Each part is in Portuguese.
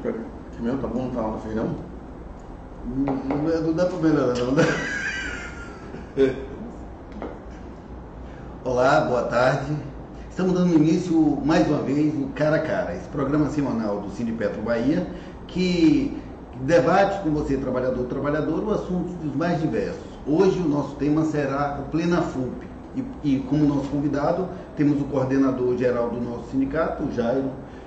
Que meu tá bom, não tá lá no fim, não? Não dá pra melhorar, não. Olá, boa tarde. Estamos dando início, mais uma vez, o Cara a Cara, esse programa semanal do Sindipetro Bahia, que debate com você, trabalhador, o assunto dos mais diversos. Hoje o nosso tema será o Plenafulp. E como nosso convidado, temos o coordenador geral do nosso sindicato, o Jairo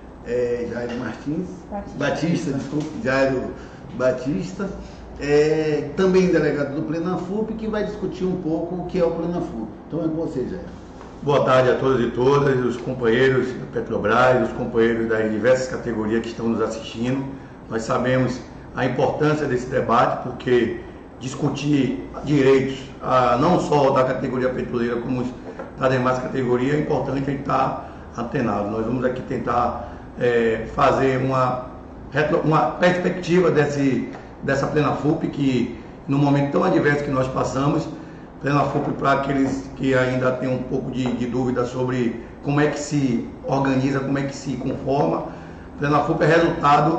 Batista, também delegado do Plenafulp, que vai discutir um pouco o que é o Plenafulp. Então é com você, Jairo. Boa tarde a todos e todas, os companheiros da Petrobras, os companheiros das diversas categorias que estão nos assistindo. Nós sabemos a importância desse debate, porque discutir direitos, não só da categoria petroleira, como da demais categorias, é importante a gente estar antenado. Nós vamos aqui tentar fazer uma perspectiva dessa Plenafulp, que no momento tão adverso que nós passamos, Plenafulp, para aqueles que ainda têm um pouco de dúvida sobre como é que se organiza, como é que se conforma, Plenafulp é resultado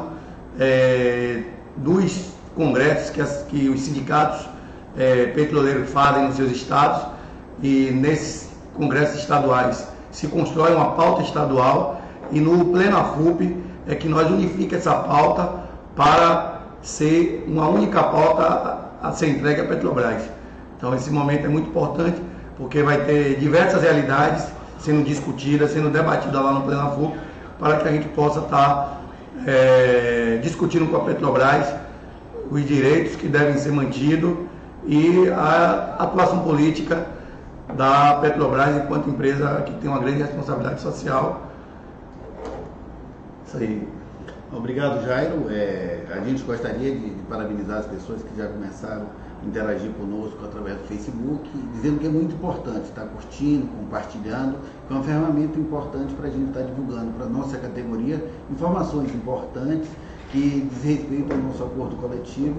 dos congressos que os sindicatos petroleiros fazem nos seus estados, e nesses congressos estaduais se constrói uma pauta estadual, e no Plenafulp é que nós unificamos essa pauta para ser uma única pauta a ser entregue à Petrobras. Então esse momento é muito importante, porque vai ter diversas realidades sendo discutidas, sendo debatidas lá no Plenafulp, para que a gente possa estar discutindo com a Petrobras os direitos que devem ser mantidos e a atuação política da Petrobras enquanto empresa que tem uma grande responsabilidade social. Isso aí. Obrigado, Jairo. A gente gostaria de parabenizar as pessoas que já começaram a interagir conosco através do Facebook, dizendo que é muito importante estar curtindo, compartilhando, que é uma ferramenta importante para a gente estar divulgando para a nossa categoria informações importantes que diz respeito ao nosso acordo coletivo,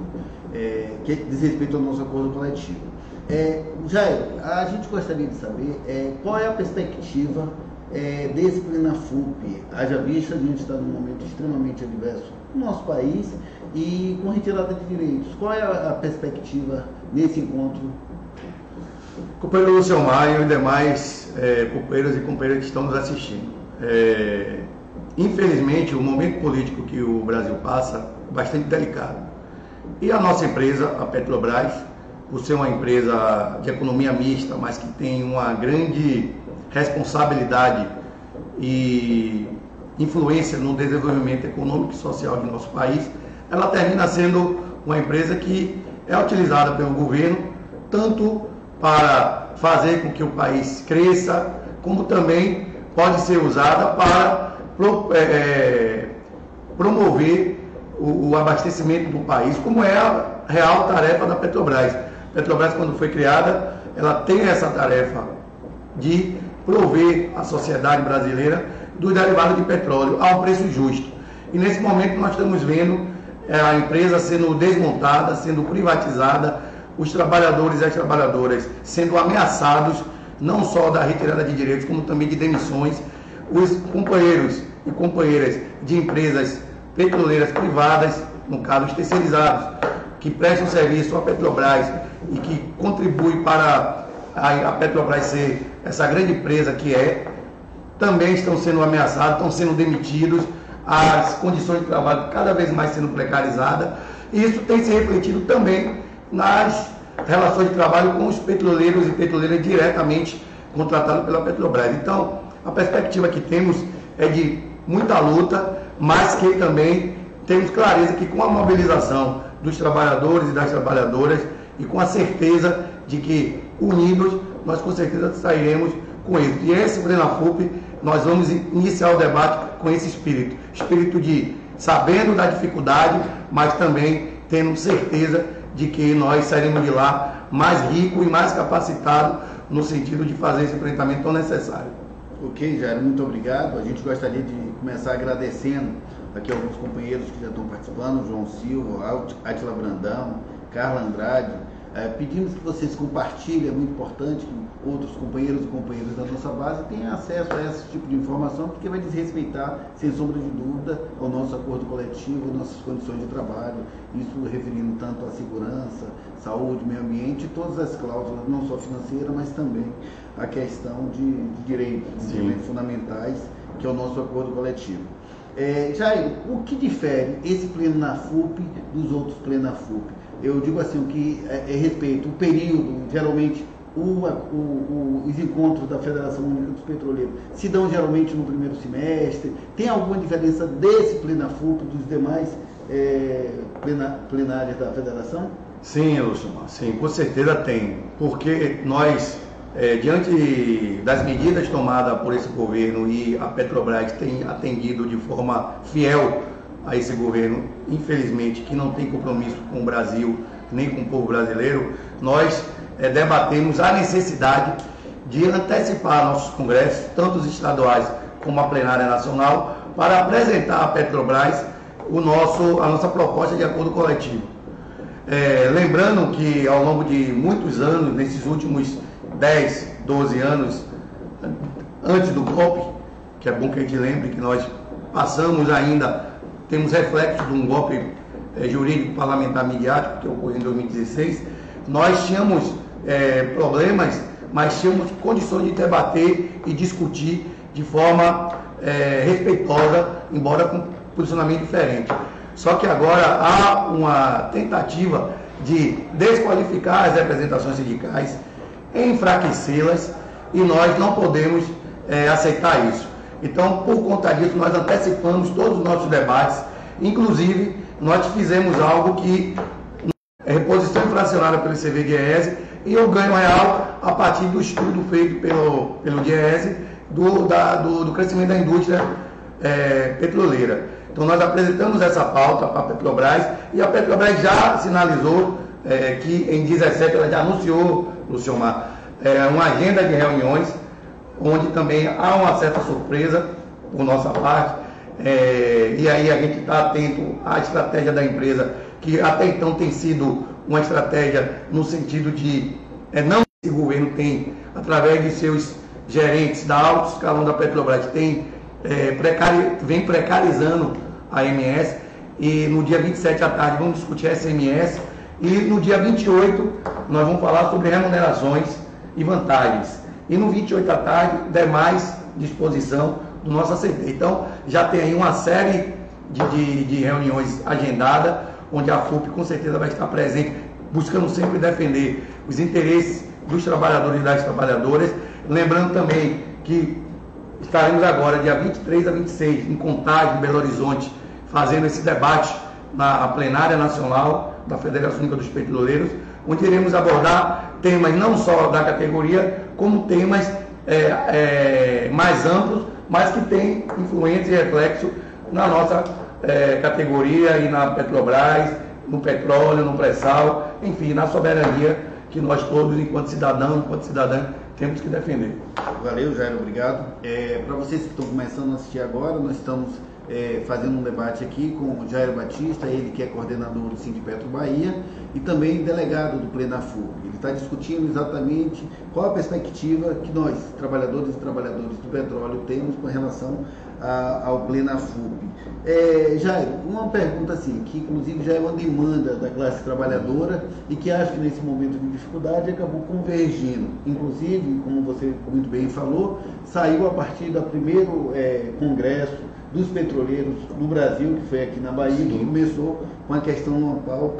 Jairo, a gente gostaria de saber qual é a perspectiva desse Plenafulp, haja vista a gente está num momento extremamente adverso no nosso país e com retirada de direitos. Qual é a perspectiva nesse encontro? Companheiro Luciano Maio e demais companheiros e companheiras que estão nos assistindo. Infelizmente, o momento político que o Brasil passa é bastante delicado. E a nossa empresa, a Petrobras, por ser uma empresa de economia mista, mas que tem uma grande responsabilidade e influência no desenvolvimento econômico e social de nosso país, ela termina sendo uma empresa que é utilizada pelo governo tanto para fazer com que o país cresça, como também pode ser usada para promover o abastecimento do país, como é a real tarefa da Petrobras. A Petrobras, quando foi criada, ela tem essa tarefa de prover a sociedade brasileira dos derivados de petróleo a um preço justo. E nesse momento nós estamos vendo a empresa sendo desmontada, sendo privatizada, os trabalhadores e as trabalhadoras sendo ameaçados, não só da retirada de direitos, como também de demissões. Os companheiros e companheiras de empresas petroleiras privadas, no caso os terceirizados, que prestam serviço à Petrobras e que contribuem para a Petrobras ser essa grande empresa que também estão sendo ameaçados, estão sendo demitidos, as condições de trabalho cada vez mais sendo precarizadas, e isso tem se refletido também nas relações de trabalho com os petroleiros e petroleiras diretamente contratados pela Petrobras. Então, a perspectiva que temos é de muita luta, mas que também temos clareza que com a mobilização dos trabalhadores e das trabalhadoras e com a certeza de que unidos nós com certeza sairemos com isso. E esse Plenafulp, nós vamos iniciar o debate com esse espírito de sabendo da dificuldade, mas também tendo certeza de que nós sairemos de lá mais rico e mais capacitado no sentido de fazer esse enfrentamento tão necessário. Ok, Jair, muito obrigado. A gente gostaria de começar agradecendo aqui alguns companheiros que já estão participando, João Silva, Átila Brandão, Carla Andrade, Pedimos que vocês compartilhem, é muito importante que outros companheiros e companheiras da nossa base tenham acesso a esse tipo de informação, porque vai desrespeitar, sem sombra de dúvida, ao nosso acordo coletivo, nossas condições de trabalho, isso referindo tanto à segurança, saúde, meio ambiente e todas as cláusulas, não só financeiras, mas também a questão de direitos fundamentais, que é o nosso acordo coletivo. Jair, o que difere esse pleno na FUP dos outros plenos na FUP? Eu digo assim, o que respeito o período, geralmente os encontros da Federação Única dos Petroleiros se dão geralmente no primeiro semestre. Tem alguma diferença desse pleno na FUP dos demais plenários da Federação? Sim, Elcimar, sim, com certeza tem, porque nós, diante das medidas tomadas por esse governo, e a Petrobras tem atendido de forma fiel a esse governo, infelizmente, que não tem compromisso com o Brasil, nem com o povo brasileiro, nós debatemos a necessidade de antecipar nossos congressos, tanto os estaduais como a plenária nacional, para apresentar à Petrobras a nossa proposta de acordo coletivo. Lembrando que ao longo de muitos anos, nesses últimos 10, 12 anos, antes do golpe, que é bom que a gente lembre que nós passamos ainda, temos reflexos de um golpe jurídico parlamentar midiático que ocorreu em 2016, nós tínhamos problemas, mas tínhamos condições de debater e discutir de forma respeitosa, embora com posicionamento diferente. Só que agora há uma tentativa de desqualificar as representações sindicais, enfraquecê-las, e nós não podemos aceitar isso. Então, por conta disso, nós antecipamos todos os nossos debates, inclusive nós fizemos algo que é reposição inflacionária pelo ICV-DIEESE e o ganho real a partir do estudo feito pelo DIEESE do crescimento da indústria petroleira. Então nós apresentamos essa pauta para a Petrobras e a Petrobras já sinalizou que em 2017 ela já anunciou, Lucilmar, uma agenda de reuniões, onde também há uma certa surpresa por nossa parte, e aí a gente está atento à estratégia da empresa, que até então tem sido uma estratégia no sentido de não esse governo tem, através de seus gerentes da alto escalão da Petrobras, vem precarizando a MS, e no dia 27 à tarde vamos discutir essa MS, e no dia 28 nós vamos falar sobre remunerações e vantagens, e no 28 à tarde demais disposição do nosso ACT. Então já tem aí uma série de reuniões agendadas, onde a FUP com certeza vai estar presente, buscando sempre defender os interesses dos trabalhadores e das trabalhadoras. Lembrando também que estaremos agora, dia 23 a 26, em Contagem, Belo Horizonte, fazendo esse debate na plenária nacional da Federação Única dos Petroleiros, onde iremos abordar temas não só da categoria, como temas mais amplos, mas que têm influência e reflexo na nossa categoria e na Petrobras, no petróleo, no pré-sal, enfim, na soberania que nós todos, enquanto cidadão, enquanto cidadã, temos que defender. Valeu, Jair, obrigado. Para vocês que estão começando a assistir agora, nós estamos fazendo um debate aqui com o Jair Batista, ele que é coordenador do Sindipetro Bahia e também delegado do Plenafub. Ele está discutindo exatamente qual a perspectiva que nós, trabalhadores e trabalhadoras do petróleo, temos com relação ao Plenafub. Jair, uma pergunta assim, que inclusive já é uma demanda da classe trabalhadora e que acho que nesse momento de dificuldade acabou convergindo. Inclusive, como você muito bem falou, saiu a partir do primeiro congresso dos petroleiros no Brasil, que foi aqui na Bahia, que começou com a questão de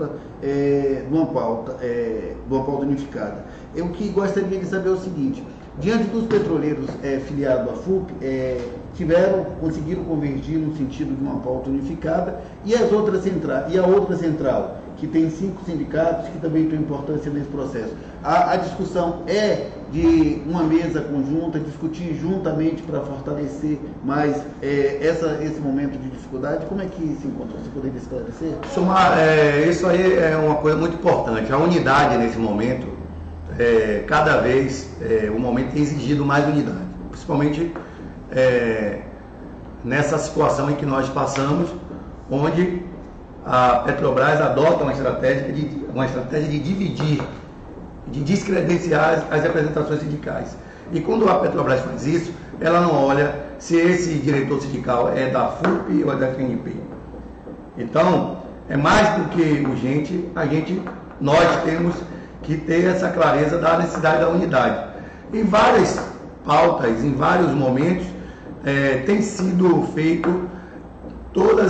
uma pauta unificada. Eu que gostaria de saber o seguinte: diante dos petroleiros filiados à FUP, conseguiram convergir no sentido de uma pauta unificada, e a outra central, que tem 5 sindicatos que também têm importância nesse processo. A discussão é de uma mesa conjunta, discutir juntamente para fortalecer mais esse momento de dificuldade. Como é que se encontra? Você poderia esclarecer? Isso aí é uma coisa muito importante. A unidade nesse momento, cada vez o momento tem exigido mais unidade, principalmente nessa situação em que nós passamos, onde a Petrobras adota uma estratégia de dividir, de descredenciar as representações sindicais. E quando a Petrobras faz isso, ela não olha se esse diretor sindical é da FUP ou é da FNP. Então, é mais do que urgente, nós temos que ter essa clareza da necessidade da unidade. Em várias pautas, em vários momentos, tem sido feito todas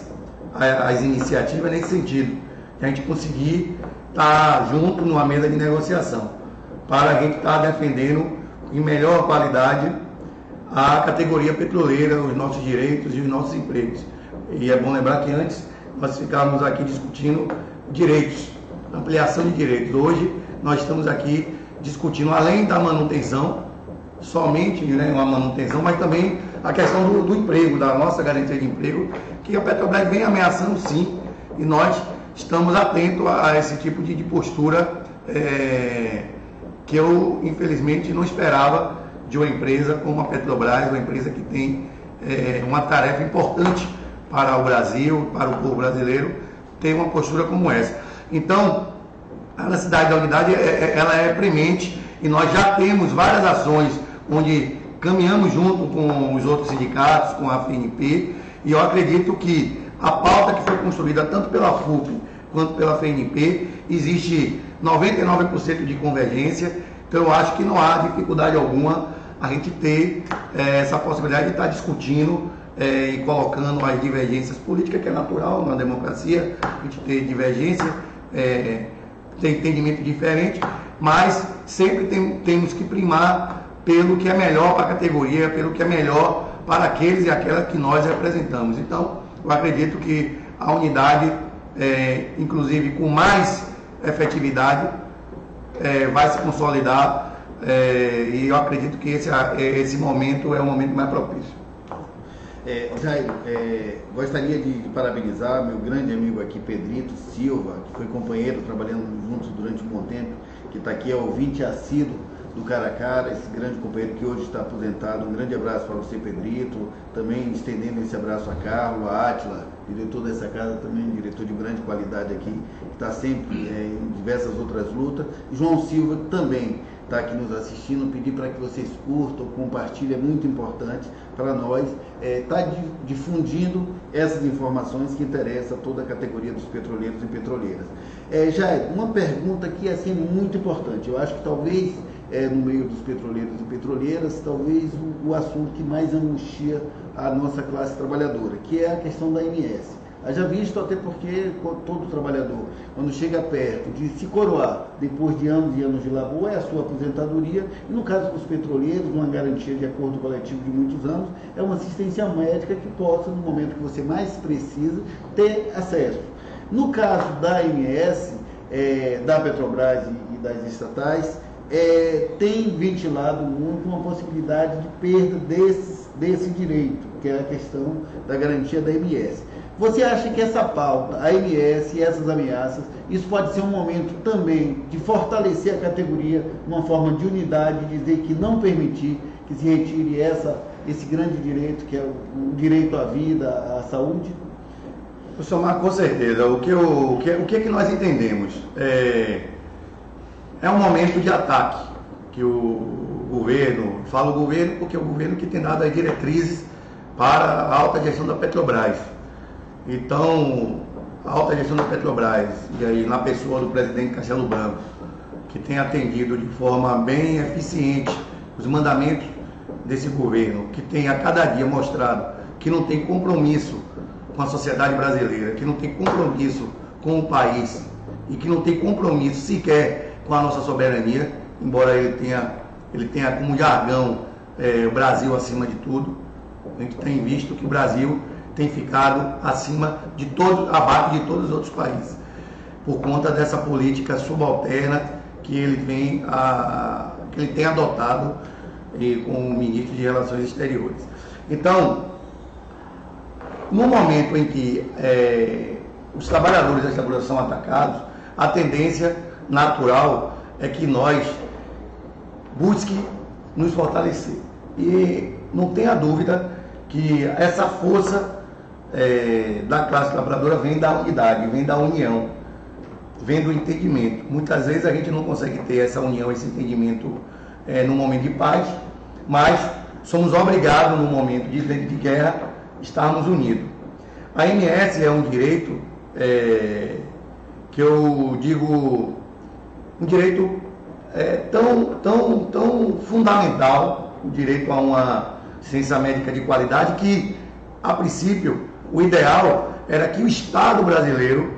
as iniciativas nesse sentido, de a gente conseguir estar junto numa mesa de negociação, para a gente estar defendendo em melhor qualidade a categoria petroleira, os nossos direitos e os nossos empregos. E é bom lembrar que antes nós ficávamos aqui discutindo direitos, ampliação de direitos. Hoje nós estamos aqui discutindo, além da manutenção, somente uma manutenção, mas também a questão do emprego, da nossa garantia de emprego, que a Petrobras vem ameaçando sim, e nós estamos atentos a esse tipo de postura que eu, infelizmente, não esperava de uma empresa como a Petrobras, uma empresa que tem uma tarefa importante para o Brasil, para o povo brasileiro, ter uma postura como essa. Então, a necessidade da unidade ela é premente, e nós já temos várias ações onde caminhamos junto com os outros sindicatos, com a FNP, e eu acredito que a pauta que foi construída tanto pela FUP quanto pela FNP, existe 99% de convergência, então eu acho que não há dificuldade alguma a gente ter essa possibilidade de estar discutindo e colocando as divergências políticas, que é natural na democracia, a gente ter divergência, ter entendimento diferente, mas sempre temos que primar pelo que é melhor para a categoria, pelo que é melhor para aqueles e aquelas que nós representamos. Então, eu acredito que a unidade, inclusive com mais efetividade, vai se consolidar, e eu acredito que esse momento é o momento mais propício. Jair, gostaria de parabenizar meu grande amigo aqui, Pedrito Silva, que foi companheiro, trabalhando juntos durante um bom tempo, que está aqui, é ouvinte assíduo do Cara a Cara, esse grande companheiro que hoje está aposentado. Um grande abraço para você, Pedrito, também estendendo esse abraço a Carlos, a Átila, diretor dessa casa também, diretor de grande qualidade aqui, que está sempre em diversas outras lutas. João Silva também está aqui nos assistindo, pedir para que vocês curtam, compartilhem, é muito importante para nós estar difundindo essas informações que interessam a toda a categoria dos petroleiros e petroleiras. Jair, uma pergunta que é assim, muito importante, eu acho que talvez no meio dos petroleiros e petroleiras, talvez o assunto que mais angustia a nossa classe trabalhadora, que é a questão da INS. Haja visto, até porque todo trabalhador, quando chega perto de se coroar, depois de anos e anos de labor, é a sua aposentadoria, e no caso dos petroleiros, uma garantia de acordo coletivo de muitos anos, é uma assistência médica que possa, no momento que você mais precisa, ter acesso. No caso da INS, da Petrobras e das estatais, tem ventilado muito uma possibilidade de perda desse direito, que é a questão da garantia da INS. Você acha que essa pauta, a INS e essas ameaças, isso pode ser um momento também de fortalecer a categoria, uma forma de unidade, de dizer que não permitir que se retire esse grande direito, que é o direito à vida, à saúde? Professor Marco, com certeza. O que nós entendemos? É um momento de ataque que o governo, falo governo porque é o governo que tem dado as diretrizes para a alta gestão da Petrobras. Então, a alta gestão da Petrobras, e aí na pessoa do presidente Castelo Branco, que tem atendido de forma bem eficiente os mandamentos desse governo, que tem a cada dia mostrado que não tem compromisso com a sociedade brasileira, que não tem compromisso com o país e que não tem compromisso sequer com a nossa soberania, embora ele tenha como jargão o Brasil acima de tudo. A gente tem visto que o Brasil tem ficado abaixo de todos os outros países, por conta dessa política subalterna que ele tem adotado com o ministro de Relações Exteriores. Então, no momento em que os trabalhadores da Petrobras são atacados, a tendência natural é que nós busquemos nos fortalecer. E não tenha dúvida que essa força da classe trabalhadora vem da unidade, vem da união, vem do entendimento. Muitas vezes a gente não consegue ter essa união, esse entendimento no momento de paz, mas somos obrigados, no momento de guerra, estarmos unidos. A MS é um direito que eu digo, um direito tão fundamental, o direito a uma ciência médica de qualidade, que, a princípio, o ideal era que o Estado brasileiro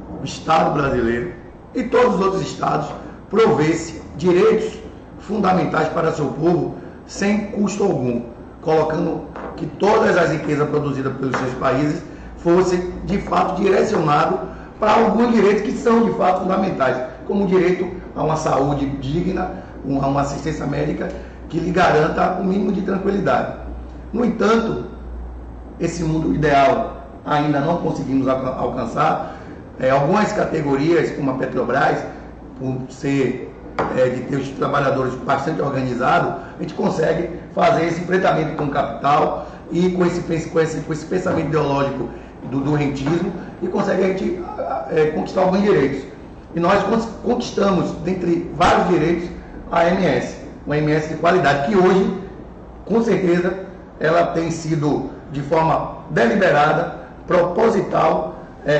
e todos os outros estados provesse direitos fundamentais para seu povo sem custo algum, colocando que todas as riquezas produzidas pelos seus países fossem de fato direcionadas para alguns direitos que são de fato fundamentais, como o direito a uma saúde digna, a uma assistência médica que lhe garanta o mínimo de tranquilidade. No entanto, esse mundo ideal ainda não conseguimos alcançar. Algumas categorias, como a Petrobras, por ser de ter os trabalhadores bastante organizados, a gente consegue fazer esse enfrentamento com o capital e com esse pensamento ideológico do rentismo, e consegue a gente conquistar alguns direitos. E nós conquistamos, dentre vários direitos, a MS, uma MS de qualidade, que hoje, com certeza, ela tem sido de forma deliberada, proposital,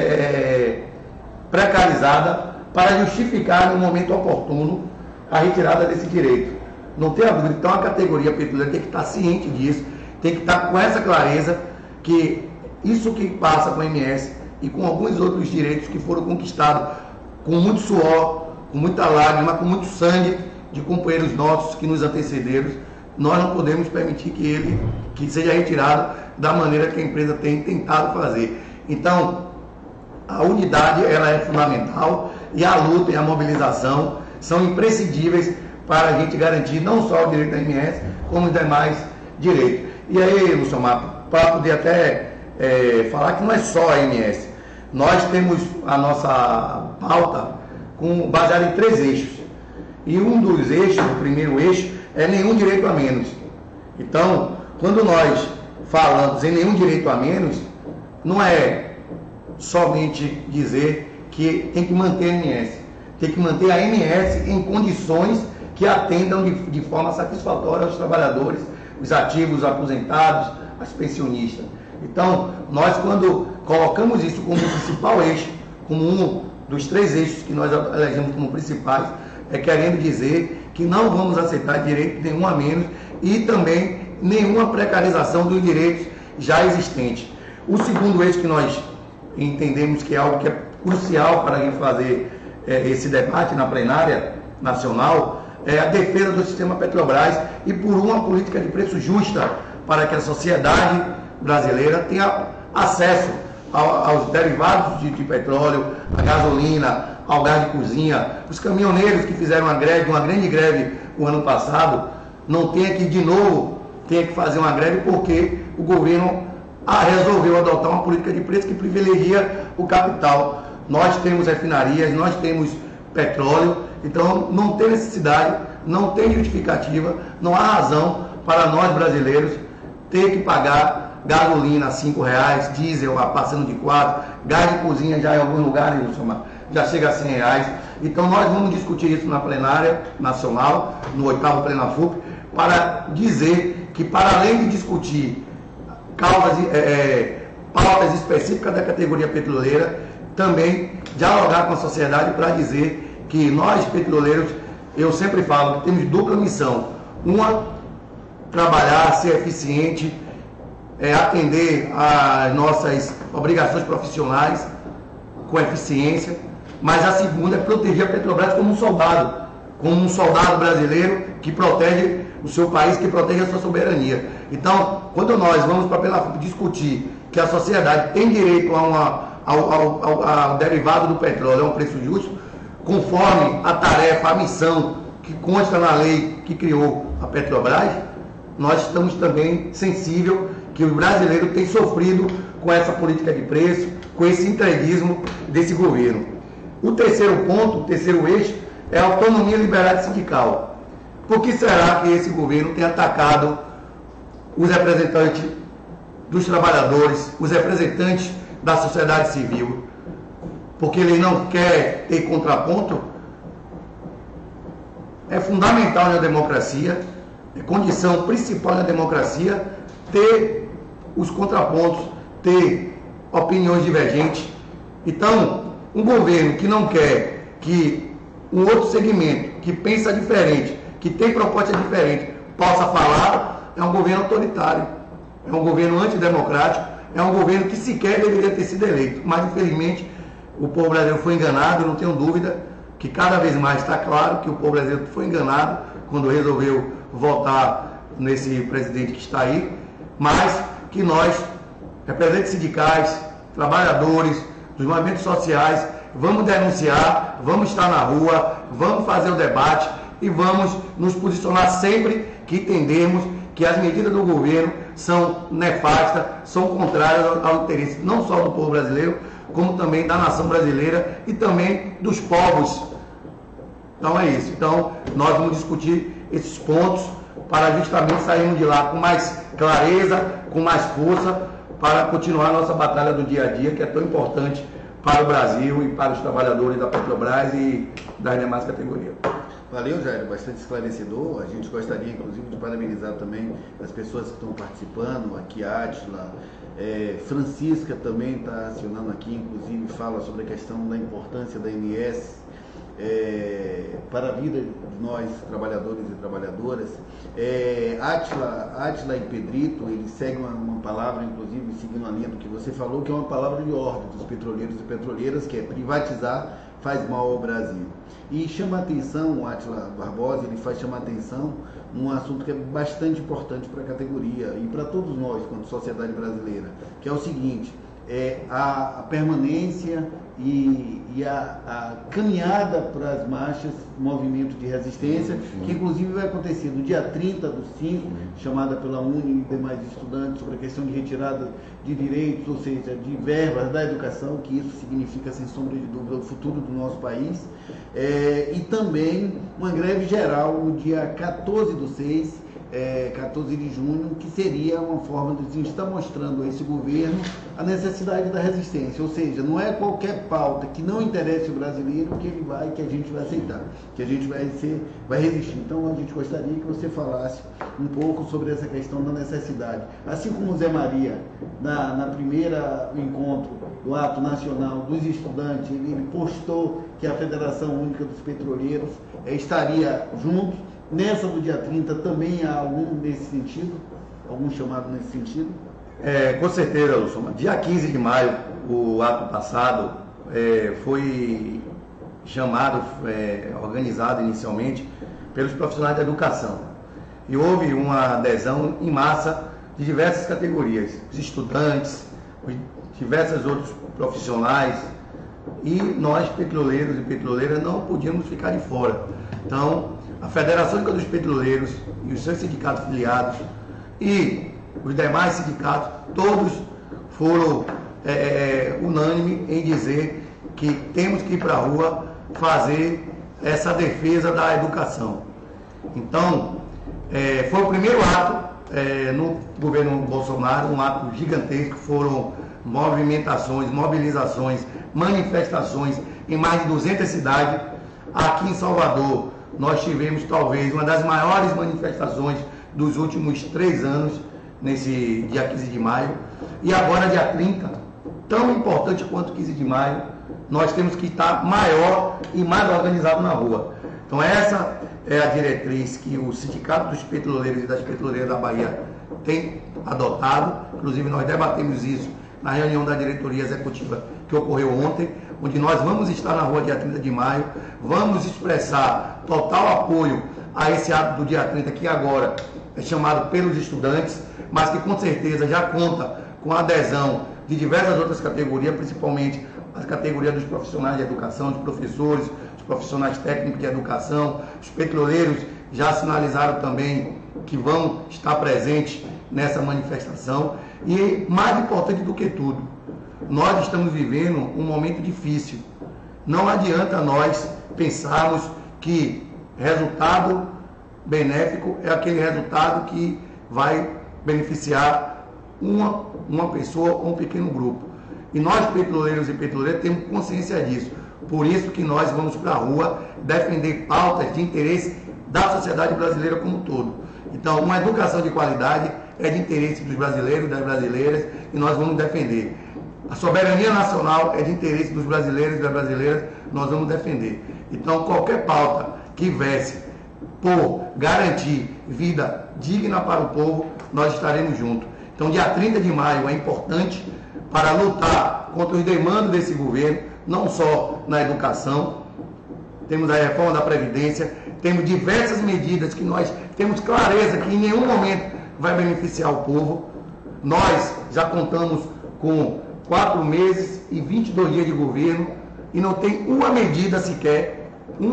precarizada, para justificar no momento oportuno a retirada desse direito. Não tem dúvida. Então a categoria petroleira tem que estar ciente disso, tem que estar com essa clareza que isso que passa com a MS e com alguns outros direitos que foram conquistados com muito suor, com muita lágrima, com muito sangue de companheiros nossos que nos antecederam, nós não podemos permitir que seja retirado da maneira que a empresa tem tentado fazer. Então, a unidade ela é fundamental, e a luta e a mobilização são imprescindíveis para a gente garantir não só o direito da MS, como os demais direitos. E aí, Lúcio Mar, para poder até falar que não é só a MS, nós temos a nossa pauta baseada em 3 eixos. E um dos eixos, o primeiro eixo, é nenhum direito a menos. Então, quando nós falamos em nenhum direito a menos, não é somente dizer que tem que manter a MS, tem que manter a MS em condições que atendam de forma satisfatória aos trabalhadores, os ativos, os aposentados, as pensionistas. Então, nós quando colocamos isso como principal eixo, como um dos 3 eixos que nós elegemos como principais, querendo dizer que não vamos aceitar direito nenhum a menos e também nenhuma precarização dos direitos já existentes. O segundo eixo que nós entendemos que é algo que é crucial para a gente fazer esse debate na plenária nacional é a defesa do sistema Petrobras e por uma política de preço justa para que a sociedade brasileira tenha acesso aos derivados de petróleo, a gasolina, ao gás de cozinha. Os caminhoneiros que fizeram uma grande greve o ano passado, não tenha que de novo fazer uma greve porque o governo resolveu adotar uma política de preço que privilegia o capital. Nós temos refinarias, nós temos petróleo, então não tem necessidade, não tem justificativa, não há razão para nós brasileiros ter que pagar gasolina a R$5, diesel passando de 4, gás de cozinha já em alguns lugares já chega a R$100. Então nós vamos discutir isso na plenária nacional, no 8º Plenafupc, para dizer que, para além de discutir pautas específicas da categoria petroleira, também dialogar com a sociedade para dizer que nós petroleiros, eu sempre falo que temos dupla missão: uma, trabalhar, ser eficiente, atender às nossas obrigações profissionais com eficiência, mas a segunda é proteger a Petrobras como um soldado brasileiro que protege o seu país, que protege a sua soberania. Então, quando nós vamos para Plenafupc discutir que a sociedade tem direito ao derivado do petróleo, a um preço justo, conforme a tarefa, a missão que consta na lei que criou a Petrobras, nós estamos também sensíveis que o brasileiro tem sofrido com essa política de preço, com esse entreguismo desse governo. O terceiro ponto, o terceiro eixo, é a autonomia e liberdade sindical. Por que será que esse governo tem atacado os representantes dos trabalhadores, os representantes da sociedade civil, porque ele não quer ter contraponto. É fundamental na democracia, é condição principal da democracia ter os contrapontos, ter opiniões divergentes. Então, um governo que não quer que um outro segmento, que pensa diferente, que tem proposta diferente, possa falar, é um governo autoritário, é um governo antidemocrático, é um governo que sequer deveria ter sido eleito. Mas, infelizmente, o povo brasileiro foi enganado. Eu não tenho dúvida que cada vez mais está claro que o povo brasileiro foi enganado quando resolveu votar nesse presidente que está aí, mas que nós, representantes sindicais, trabalhadores, dos movimentos sociais, vamos denunciar, vamos estar na rua, vamos fazer o debate e vamos nos posicionar sempre que entendemos que as medidas do governo são nefastas, são contrárias ao interesse não só do povo brasileiro, como também da nação brasileira e também dos povos. Então é isso. Então nós vamos discutir esses pontos para justamente sairmos de lá com mais clareza, com mais força, para continuar a nossa batalha do dia a dia, que é tão importante para o Brasil e para os trabalhadores da Petrobras e das demais categorias. Valeu, Jair, bastante esclarecedor. A gente gostaria, inclusive, de parabenizar também as pessoas que estão participando, aqui Átila, Francisca também está acionando aqui, inclusive fala sobre a questão da importância da ANS para a vida de nós, trabalhadores e trabalhadoras. Átila e Pedrito, eles seguem uma palavra, inclusive seguindo a linha do que você falou, que é uma palavra de ordem dos petroleiros e petroleiras, que é privatizar faz mal ao Brasil. E chama a atenção, o Átila Barbosa, ele faz chamar a atenção num assunto que é bastante importante para a categoria e para todos nós, quanto sociedade brasileira, que é o seguinte: a permanência e a caminhada para as marchas, movimento de resistência, que inclusive vai acontecer no dia 30/5, chamada pela UNE e demais estudantes sobre a questão de retirada de direitos, ou seja, de verbas da educação, que isso significa, sem sombra de dúvida, o futuro do nosso país, e também uma greve geral no dia 14/6, 14 de junho, que seria uma forma de a gente estar mostrando a esse governo a necessidade da resistência, ou seja, não é qualquer pauta que não interesse o brasileiro que a gente vai aceitar, que a gente vai resistir. Então a gente gostaria que você falasse um pouco sobre essa questão da necessidade, assim como o Zé Maria, na primeira encontro do Ato Nacional dos Estudantes, ele postou que a Federação Única dos Petroleiros estaria junto. Nessa do dia 30 também há algum nesse sentido? Algum chamado nesse sentido? Com certeza, Lúcio. Dia 15 de maio, o ato passado foi chamado, organizado inicialmente pelos profissionais da educação. E houve uma adesão em massa de diversas categorias, os estudantes, diversos outros profissionais, e nós, petroleiros e petroleiras, não podíamos ficar de fora. Então, a Federação Única dos Petroleiros e os seus sindicatos filiados e os demais sindicatos, todos foram unânimes em dizer que temos que ir para a rua fazer essa defesa da educação. Então, foi o primeiro ato no governo Bolsonaro, um ato gigantesco, foram movimentações, mobilizações, manifestações em mais de 200 cidades. Aqui em Salvador, nós tivemos talvez uma das maiores manifestações dos últimos 3 anos, nesse dia 15 de maio. E agora, dia 30, tão importante quanto 15 de maio, nós temos que estar maior e mais organizado na rua. Então essa é a diretriz que o Sindicato dos Petroleiros e das Petroleiras da Bahia tem adotado. Inclusive nós debatemos isso na reunião da diretoria executiva que ocorreu ontem, onde nós vamos estar na rua dia 30 de maio, vamos expressar total apoio a esse ato do dia 30, que agora é chamado pelos estudantes, mas que com certeza já conta com a adesão de diversas outras categorias, principalmente as categorias dos profissionais de educação, dos professores, dos profissionais técnicos de educação. Os petroleiros já sinalizaram também que vão estar presentes nessa manifestação. E mais importante do que tudo, nós estamos vivendo um momento difícil. Não adianta nós pensarmos que resultado benéfico é aquele resultado que vai beneficiar uma uma pessoa ou um pequeno grupo. E nós, petroleiros e petroleiras, temos consciência disso. Por isso que nós vamos para a rua defender pautas de interesse da sociedade brasileira como um todo. Então, uma educação de qualidade é de interesse dos brasileiros, das brasileiras, e nós vamos defender. A soberania nacional é de interesse dos brasileiros e das brasileiras, nós vamos defender. Então, qualquer pauta que viesse por garantir vida digna para o povo, nós estaremos juntos. Então, dia 30 de maio é importante para lutar contra os demandos desse governo, não só na educação, temos a reforma da Previdência, temos diversas medidas que nós temos clareza que em nenhum momento vai beneficiar o povo. Nós já contamos com 4 meses e 22 dias de governo e não tem uma medida sequer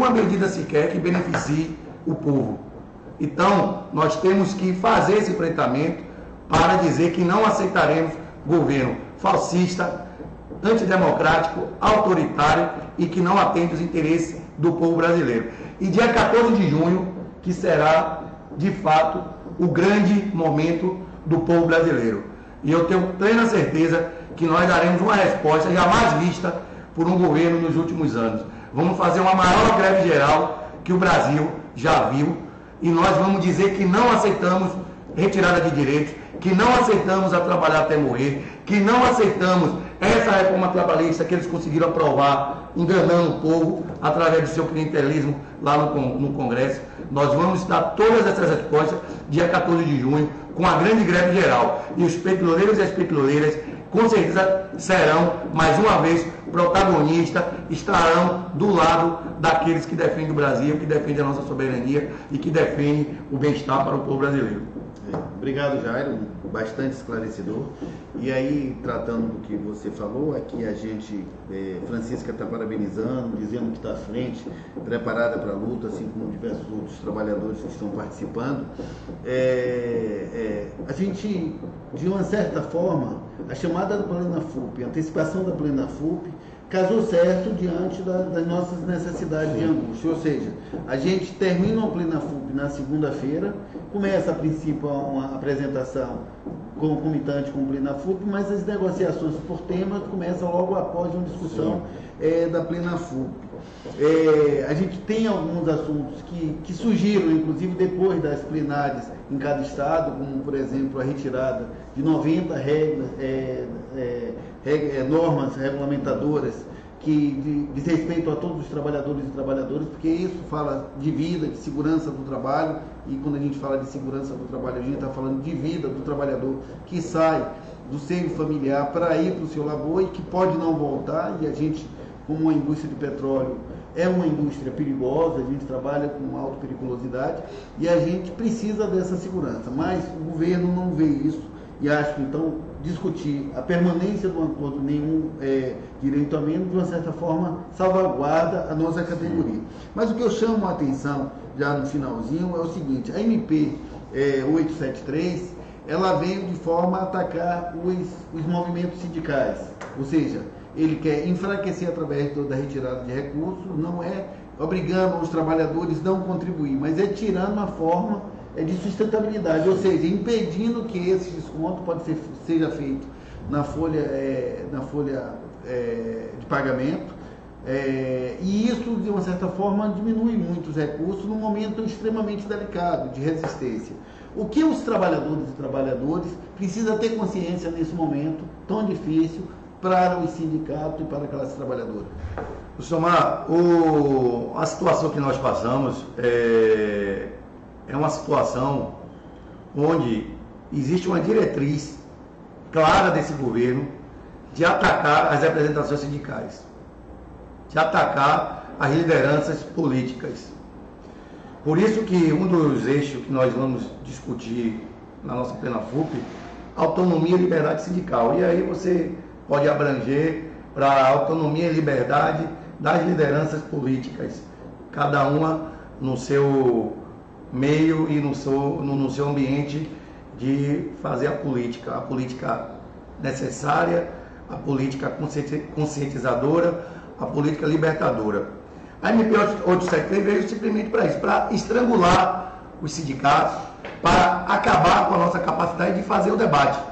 que beneficie o povo. Então, nós temos que fazer esse enfrentamento para dizer que não aceitaremos governo fascista, antidemocrático, autoritário e que não atende os interesses do povo brasileiro. E dia 14 de junho, que será, de fato, o grande momento do povo brasileiro. E eu tenho plena certeza que nós daremos uma resposta jamais vista por um governo nos últimos anos. Vamos fazer uma maior greve geral que o Brasil já viu e nós vamos dizer que não aceitamos retirada de direitos, que não aceitamos a trabalhar até morrer, que não aceitamos essa reforma trabalhista que eles conseguiram aprovar, enganando o povo através do seu clientelismo lá no Congresso. Nós vamos dar todas essas respostas dia 14 de junho, com a grande greve geral. E os petroleiros e as petroleiras, com certeza, serão, mais uma vez, protagonistas, estarão do lado daqueles que defendem o Brasil, que defendem a nossa soberania e que defendem o bem-estar para o povo brasileiro. Obrigado, Jairo, bastante esclarecedor. E aí, tratando do que você falou, aqui a gente, Francisca está parabenizando, dizendo que está à frente, preparada para a luta, assim como diversos outros trabalhadores que estão participando. A gente, de uma certa forma, a chamada da Plena FUP, a antecipação da Plena FUP, casou certo diante das nossas necessidades de angústia. Ou seja, a gente termina uma Plena FUP na segunda-feira, começa a princípio uma apresentação concomitante com o Plena FUP, mas as negociações por tema começam logo após uma discussão da Plena FUP. A gente tem alguns assuntos que surgiram, inclusive depois das plenárias em cada estado, como por exemplo a retirada de 90 normas regulamentadoras que diz respeito a todos os trabalhadores e trabalhadoras, porque isso fala de vida, de segurança do trabalho, e quando a gente fala de segurança do trabalho, a gente está falando de vida do trabalhador que sai do seio familiar para ir para o seu labor e que pode não voltar, e a gente, como a indústria de petróleo, é uma indústria perigosa, a gente trabalha com alta periculosidade e a gente precisa dessa segurança, mas o governo não vê isso e acho que então discutir a permanência do acordo nenhum direito a menos, de uma certa forma, salvaguarda a nossa categoria. Mas o que eu chamo a atenção já no finalzinho é o seguinte: a MP 873, ela veio de forma a atacar os movimentos sindicais, ou seja, ele quer enfraquecer através da retirada de recursos, não é obrigando os trabalhadores a não contribuir, mas é tirando uma forma de sustentabilidade, ou seja, impedindo que esse desconto seja feito na folha de pagamento, e isso, de uma certa forma, diminui muito os recursos num momento extremamente delicado de resistência. O que os trabalhadores e trabalhadoras precisam ter consciência nesse momento tão difícil para os sindicatos e para a classe trabalhadora? Somar, a situação que nós passamos é uma situação onde existe uma diretriz clara desse governo de atacar as representações sindicais, de atacar as lideranças políticas. Por isso que um dos eixos que nós vamos discutir na nossa Plena FUP, autonomia e liberdade sindical. E aí você pode abranger para a autonomia e liberdade das lideranças políticas, cada uma no seu meio e no seu ambiente de fazer a política necessária, a política conscientizadora, a política libertadora. A MP 873 veio simplesmente para isso, para estrangular os sindicatos, para acabar com a nossa capacidade de fazer o debate.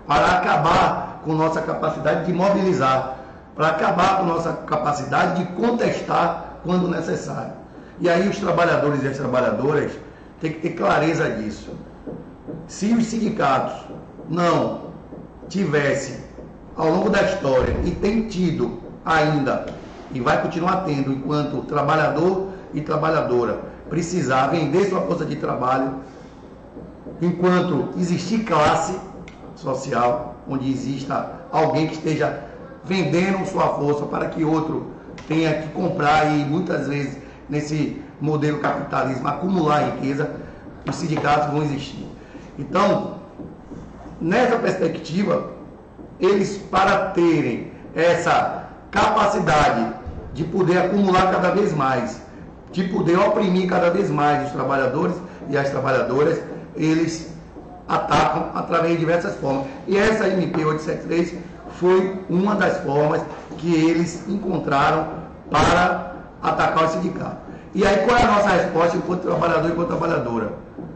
para acabar com nossa capacidade de mobilizar, para acabar com nossa capacidade de contestar quando necessário. E aí os trabalhadores e as trabalhadoras têm que ter clareza disso. Se os sindicatos não tivessem, ao longo da história, e tem tido ainda, e vai continuar tendo, enquanto trabalhador e trabalhadora precisar vender sua força de trabalho, enquanto existir classe social, onde exista alguém que esteja vendendo sua força para que outro tenha que comprar e muitas vezes nesse modelo capitalismo acumular riqueza, os sindicatos vão existir. Então, nessa perspectiva, eles, para terem essa capacidade de poder acumular cada vez mais, de poder oprimir cada vez mais os trabalhadores e as trabalhadoras, eles atacam através de diversas formas. E essa MP 873 foi uma das formas que eles encontraram para atacar o sindicato. E aí qual é a nossa resposta enquanto trabalhador e enquanto trabalhadora?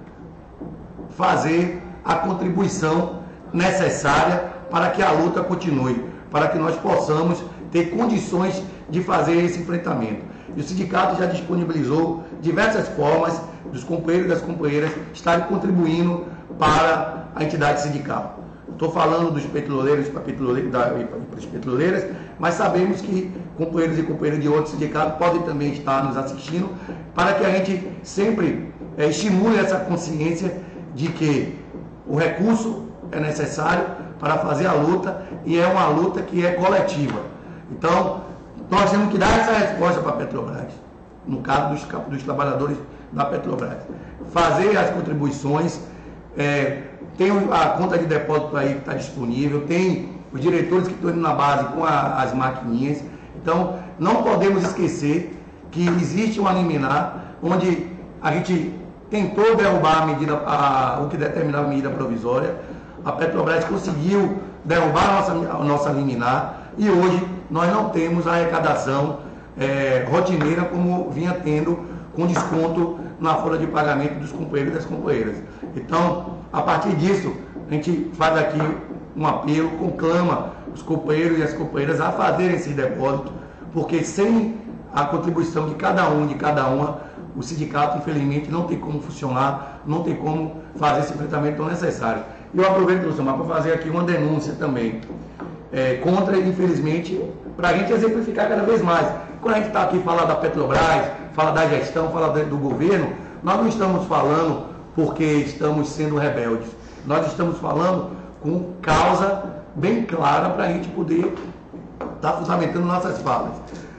Fazer a contribuição necessária para que a luta continue, para que nós possamos ter condições de fazer esse enfrentamento. E o sindicato já disponibilizou diversas formas dos companheiros e das companheiras estarem contribuindo para a entidade sindical. Estou falando dos petroleiros para as petroleiras, mas sabemos que companheiros e companheiras de outros sindicatos podem também estar nos assistindo, para que a gente sempre estimule essa consciência de que o recurso é necessário para fazer a luta e é uma luta que é coletiva. Então, nós temos que dar essa resposta para a Petrobras, no caso dos trabalhadores da Petrobras. Fazer as contribuições, tem a conta de depósito aí que está disponível, tem os diretores que estão indo na base com as maquininhas. Então, não podemos esquecer que existe uma liminar onde a gente tentou derrubar a medida, o que determinava a medida provisória. A Petrobras conseguiu derrubar a nossa liminar e hoje nós não temos a arrecadação rotineira como vinha tendo com desconto na folha de pagamento dos companheiros e das companheiras. Então, a partir disso, a gente faz aqui um apelo, conclama os companheiros e as companheiras a fazerem esse depósito, porque sem a contribuição de cada um e de cada uma, o sindicato, infelizmente, não tem como funcionar, não tem como fazer esse enfrentamento tão necessário. E eu aproveito, Luciano, para fazer aqui uma denúncia também contra, infelizmente, para a gente exemplificar cada vez mais. Quando a gente está aqui falando da Petrobras, fala da gestão, fala do governo, nós não estamos falando porque estamos sendo rebeldes. Nós estamos falando com causa bem clara para a gente poder estar fundamentando nossas falas.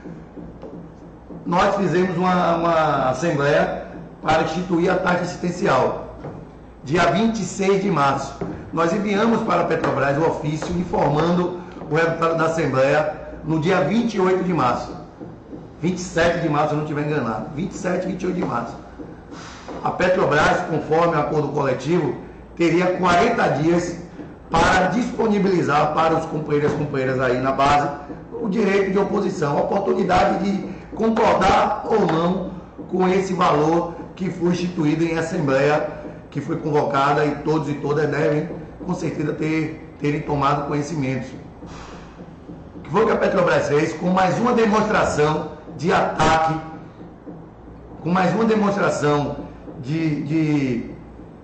Nós fizemos uma assembleia para instituir a taxa assistencial. Dia 26 de março, nós enviamos para a Petrobras o ofício informando o resultado da assembleia no dia 28 de março. 27 de março, se eu não estiver enganado. 27 e 28 de março. A Petrobras, conforme o acordo coletivo, teria 40 dias para disponibilizar para os companheiros e companheiras aí na base o direito de oposição, a oportunidade de concordar ou não com esse valor que foi instituído em assembleia, que foi convocada, e todos e todas devem, com certeza, terem tomado conhecimento. O que foi que a Petrobras fez? Com mais uma demonstração de ataque, com mais uma demonstração de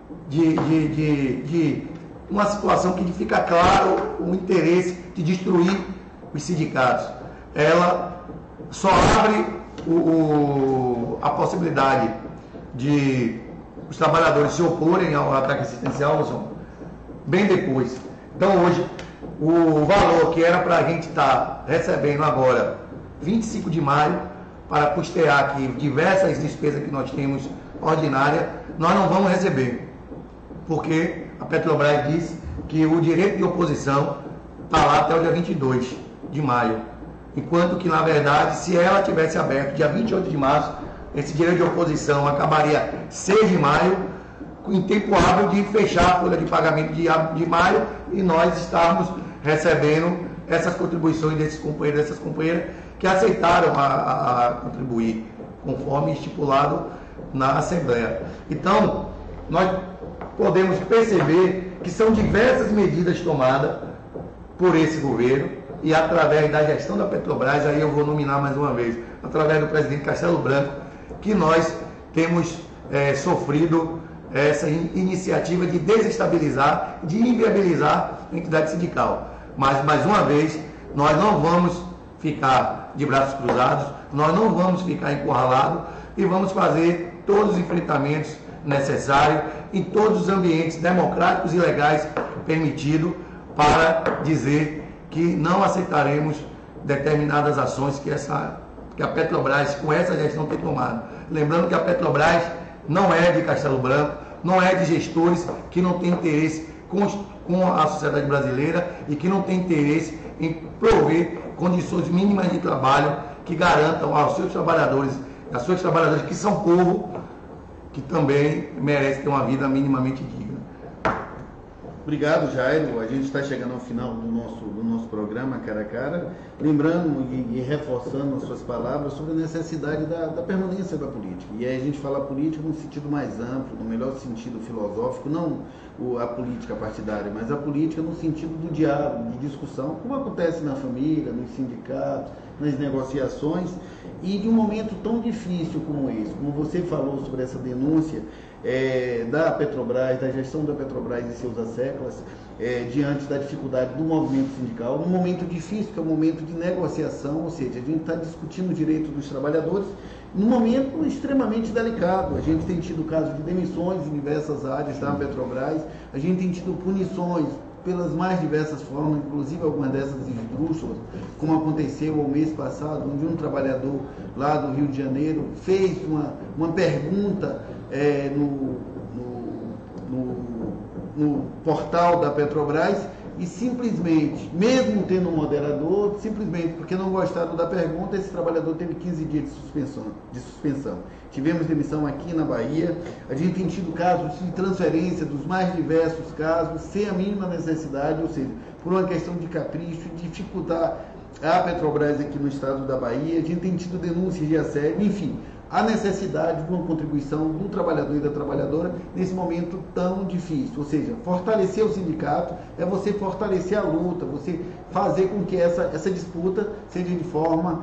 uma situação que fica claro o interesse de destruir os sindicatos. Ela só abre a possibilidade de os trabalhadores se oporem ao ataque assistencial bem depois. Então hoje, o valor que era para a gente estar recebendo agora, 25 de maio, para custear aqui diversas despesas que nós temos ordinária, nós não vamos receber. Porque a Petrobras diz que o direito de oposição está lá até o dia 22 de maio. Enquanto que, na verdade, se ela tivesse aberto dia 28 de março, esse direito de oposição acabaria 6 de maio, em tempo hábil de fechar a folha de pagamento de maio, e nós estamos recebendo essas contribuições desses companheiros e dessas companheiras que aceitaram a contribuir, conforme estipulado na Assembleia. Então, nós podemos perceber que são diversas medidas tomadas por esse governo e através da gestão da Petrobras, aí eu vou nominar mais uma vez, através do presidente Castelo Branco, que nós temos sofrido essa iniciativa de desestabilizar, de inviabilizar a entidade sindical. Mas, mais uma vez, nós não vamos ficar de braços cruzados, nós não vamos ficar encurralados e vamos fazer todos os enfrentamentos necessários em todos os ambientes democráticos e legais permitidos para dizer que não aceitaremos determinadas ações que a Petrobras, com essa gestão, tem tomado. Lembrando que a Petrobras não é de Castelo Branco, não é de gestores que não têm interesse com a sociedade brasileira e que não tem interesse em prover condições mínimas de trabalho que garantam aos seus trabalhadores, às suas trabalhadoras, que são povo, que também merece ter uma vida minimamente digna. Obrigado, Jairo. A gente está chegando ao final do nosso programa, cara a cara, lembrando e reforçando as suas palavras sobre a necessidade da permanência da política. E aí a gente fala política no sentido mais amplo, no melhor sentido filosófico, não a política partidária, mas a política no sentido do diálogo, de discussão, como acontece na família, nos sindicatos, nas negociações, e de um momento tão difícil como esse, como você falou sobre essa denúncia da Petrobras, da gestão da Petrobras e seus asseclas, diante da dificuldade do movimento sindical, num momento difícil, que é um momento de negociação, ou seja, a gente está discutindo o direito dos trabalhadores, num momento extremamente delicado. A gente tem tido casos de demissões em diversas áreas da Petrobras, a gente tem tido punições pelas mais diversas formas, inclusive algumas dessas esdrúxulas, como aconteceu o mês passado, onde um trabalhador lá do Rio de Janeiro fez uma pergunta no portal da Petrobras e simplesmente, mesmo tendo um moderador, simplesmente porque não gostaram da pergunta, esse trabalhador teve 15 dias de suspensão. Tivemos demissão aqui na Bahia, a gente tem tido casos de transferência dos mais diversos casos, sem a mínima necessidade, ou seja, por uma questão de capricho, dificultar a Petrobras aqui no estado da Bahia, a gente tem tido denúncias de assédio, enfim, a necessidade de uma contribuição do trabalhador e da trabalhadora nesse momento tão difícil. Ou seja, fortalecer o sindicato é você fortalecer a luta, você fazer com que essa disputa seja de forma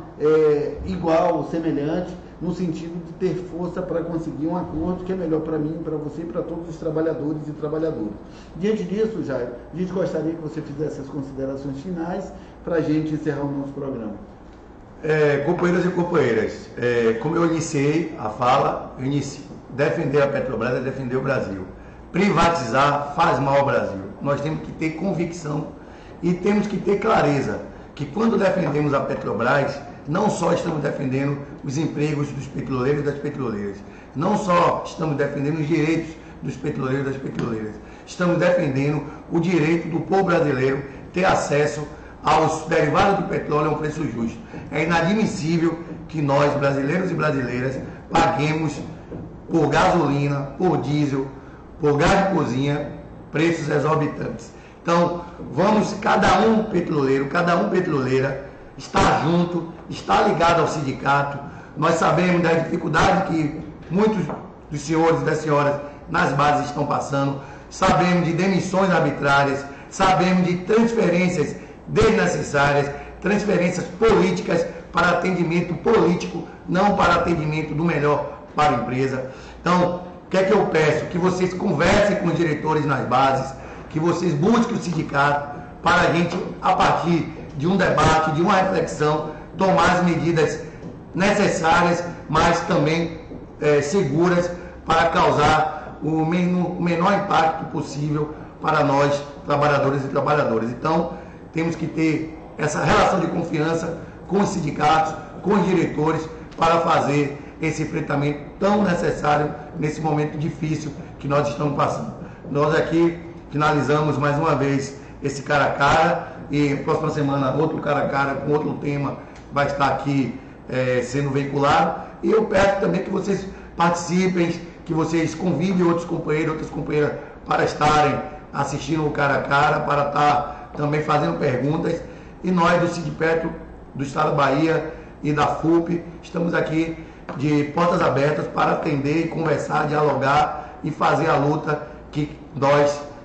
igual ou semelhante, no sentido de ter força para conseguir um acordo que é melhor para mim, para você e para todos os trabalhadores e trabalhadoras. Diante disso, Jair, a gente gostaria que você fizesse as considerações finais para a gente encerrar o nosso programa. Companheiros e companheiras, como eu iniciei a fala, defender a Petrobras é defender o Brasil. Privatizar faz mal ao Brasil. Nós temos que ter convicção e temos que ter clareza que quando defendemos a Petrobras, não só estamos defendendo os empregos dos petroleiros e das petroleiras, não só estamos defendendo os direitos dos petroleiros e das petroleiras, estamos defendendo o direito do povo brasileiro ter acesso aos derivados do petróleo a um preço justo. É inadmissível que nós, brasileiros e brasileiras, paguemos por gasolina, por diesel, por gás de cozinha, preços exorbitantes. Então, vamos, cada um petroleiro, cada um petroleira, estar junto, estar ligado ao sindicato. Nós sabemos da dificuldade que muitos dos senhores e das senhoras nas bases estão passando, sabemos de demissões arbitrárias, sabemos de transferências desnecessárias, transferências políticas para atendimento político, não para atendimento do melhor para a empresa. Então, o que é que eu peço? Que vocês conversem com os diretores nas bases, que vocês busquem o sindicato para a gente, a partir de um debate, de uma reflexão, tomar as medidas necessárias, mas também seguras para causar o menor impacto possível para nós, trabalhadores e trabalhadoras. Então, temos que ter essa relação de confiança com os sindicatos, com os diretores, para fazer esse enfrentamento tão necessário nesse momento difícil que nós estamos passando. Nós aqui finalizamos mais uma vez esse cara a cara e próxima semana outro cara a cara com outro tema vai estar aqui sendo veiculado. E eu peço também que vocês participem, que vocês convidem outros companheiros, outras companheiras para estarem assistindo o cara a cara, para estar também fazendo perguntas, e nós do Sindipetro do Estado da Bahia e da FUP estamos aqui de portas abertas para atender, conversar, dialogar e fazer a luta que nós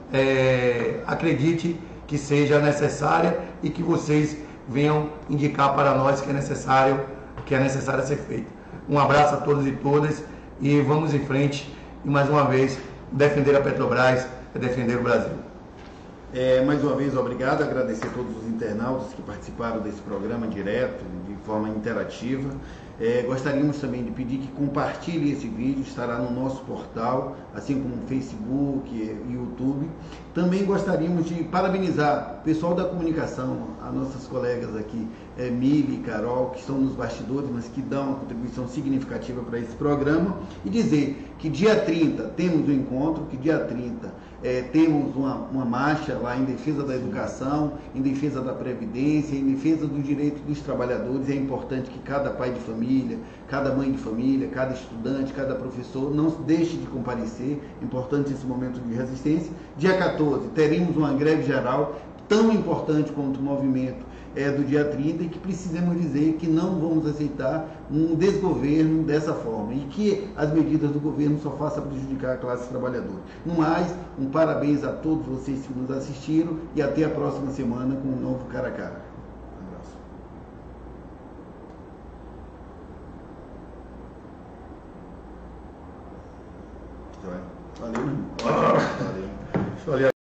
acredite que seja necessária e que vocês venham indicar para nós que é necessário ser feito. Um abraço a todos e todas e vamos em frente e mais uma vez defender a Petrobras é defender o Brasil. Mais uma vez, obrigado, agradecer a todos os internautas que participaram desse programa direto, de forma interativa. Gostaríamos também de pedir que compartilhe esse vídeo, estará no nosso portal, assim como no Facebook e YouTube. Também gostaríamos de parabenizar o pessoal da comunicação, as nossas colegas aqui, Mili e Carol, que estão nos bastidores, mas que dão uma contribuição significativa para esse programa, e dizer que dia 30 temos um encontro, que dia 30 temos uma marcha lá em defesa da educação, em defesa da previdência, em defesa dos direitos dos trabalhadores. É importante que cada pai de família, cada mãe de família, cada estudante, cada professor não deixe de comparecer. É importante esse momento de resistência. Dia 14 teremos uma greve geral tão importante quanto o movimento do dia 30, e que precisamos dizer que não vamos aceitar um desgoverno dessa forma e que as medidas do governo só façam prejudicar a classe trabalhadora. No mais, um parabéns a todos vocês que nos assistiram e até a próxima semana com um novo Cara a Cara. Um abraço. Valeu. Valeu.